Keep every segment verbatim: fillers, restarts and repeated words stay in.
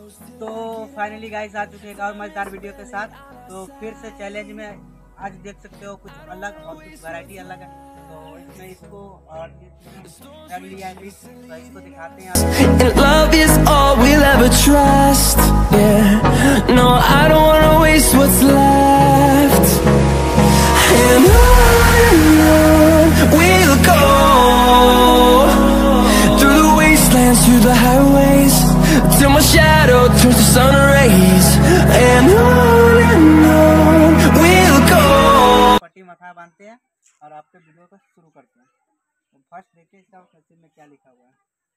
तो finally guys आ चुके हैं एक और मजेदार वीडियो के साथ। तो फिर से चैलेंज में आज देख सकते हो कुछ अलग और कुछ वैरायटी अलग है। तो इसमें इसको और रख लिया है, तो इसको दिखाते हैं। And love is all we'll ever trust. Yeah, no, I don't wanna waste what's left. And on we'll go through the wastelands, through the highways, till my shadow turns to sun rays. And on and on we'll go. पट्टी माथा बांधते हैं और आपके video को शुरू करते हैं। तो फर्स्ट देखिए इसका नसीब में क्या लिखा हुआ है।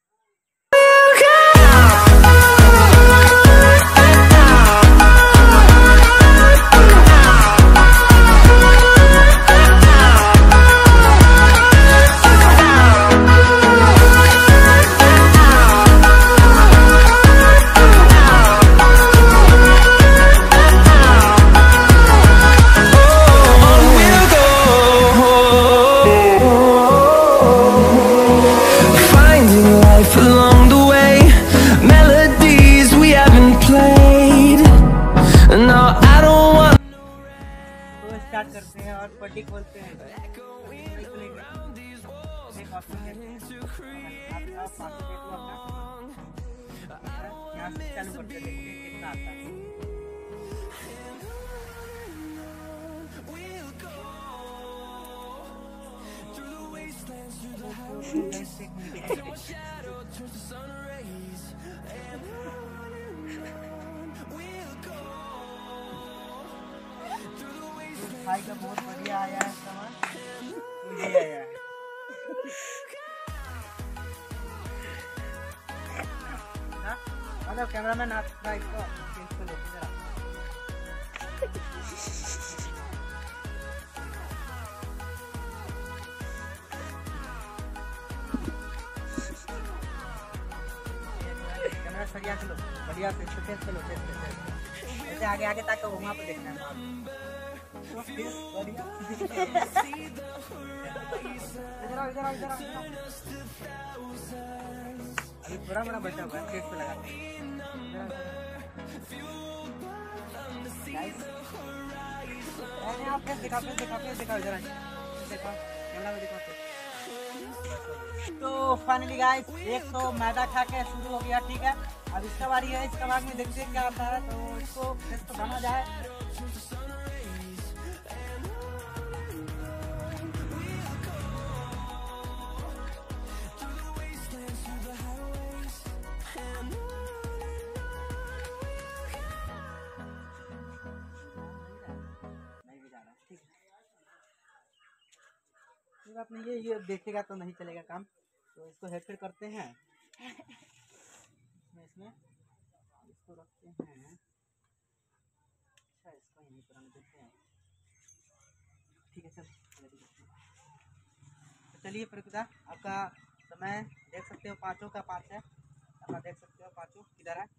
स्टार्ट करते हैं और पट्टी खोलते हैं। यहाँ से चालू करते हैं, देखिए कितना आता है। भाई का बहुत बढ़िया आया है सामान, मुझे आया है। मतलब कैमरामैन आप इसको इसको लेते जरा। कैमरा सरिया चलो, बढ़िया से तेज चलो, तेज तेज ऐसे आगे आगे ताकि वहाँ पे देखना है। अभी थोड़ा बड़ा बचा हुआ है, पेट पे लगा आप फेस दिखा फेस दिखा फेस दिखाओ जरा, दिखाओ कैमरा में दिखाओ। तो फाइनली गाइस एक तो मैदा खा के शुरू हो गया, ठीक है। अब इसका बारी है, इसका बाद में देखते हैं क्या आता है। तो इसको फेस तो बना जाए। आपने ये ये देखेगा तो नहीं चलेगा काम। तो इसको हेरफेर करते हैं। इसमें इसमें इसको रखते हैं। अच्छा इसको यहीं पर हम देते हैं, ठीक है। चल तो चलिए प्रकृता आपका समय देख सकते हो, पाँचों का पाँच है अपना, देख सकते हो पाँचों किधर है।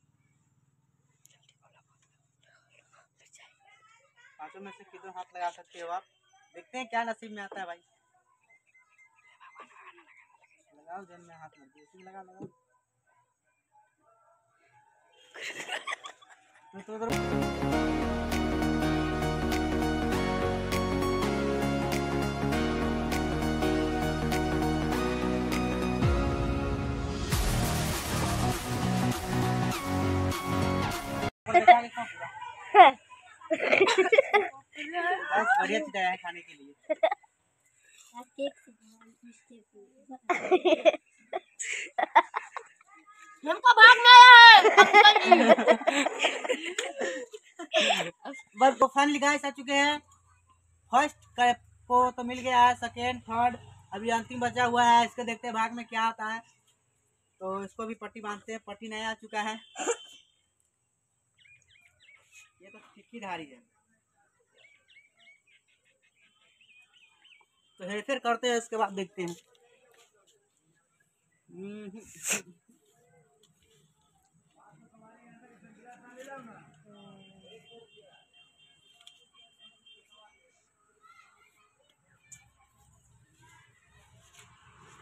पाँचों में से किधर हाथ लगा सकते हो आप। देखते हैं क्या नसीब में आता है भाई। लगाओ जन में हाथ मत दो, इसी में लगा लगाओ। तो उधर बढ़िया चीज है खाने के लिए। हमको भागना है। बस तो फाइनली गाइस आ चुके हैं। फर्स्ट को तो मिल गया है, सेकेंड थर्ड अभी अंतिम बचा हुआ है। इसको देखते हैं भाग में क्या आता है। तो इसको भी पट्टी बांधते हैं। पट्टी नया आ चुका है, ये तो चिट्ठी धारी है। तो हेरफेर करते हैं, इसके बाद देखते हैं।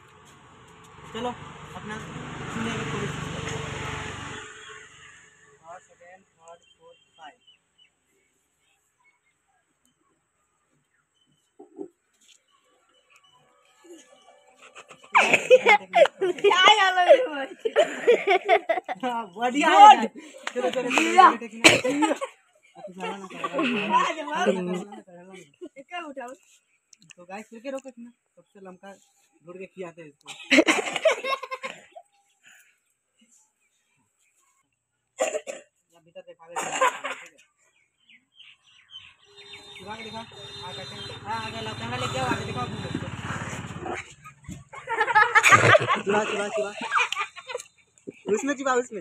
चलो अपना सुनने की कोशिश क्या यार बढ़िया है। चलो चलो क्या उठाओ तो गाइस फिर के रोके ना सबसे लंका ढूंढ के खिलाते हैं इसको। या भीतर देखा दे ठीक है दिखा के दिखा आ काटे हां आगे ला कैमरा लेके आओ आगे दिखाओ तुम लोग चिबा चिबा चिबा उसमें चिबा उसमें